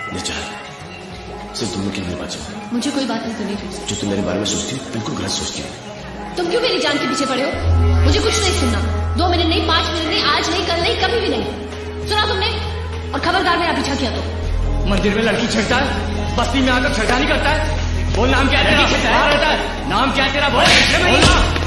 निचार, सिर्फ तुम लोग की मेरी बात सुनो। मुझे कोई बात नहीं करनी तुमसे। जो तुम मेरे बारे में सोचती हो बिल्कुल गलत सोचती हो। तुम क्यों मेरी जान के पीछे पड़े हो? मुझे कुछ नहीं सुनना। 2 मिनट नहीं, 5 मिनट नहीं, आज नहीं, कल नहीं, कभी भी नहीं। सुना तुमने? और खबरदार मेरा पीछा किया तो। मंदिर में लड़की छेड़ता है, बस्ती में आकर छेड़खानी करता है। बोल नाम क्या है तेरा? नाम क्या है तेरा? बोल।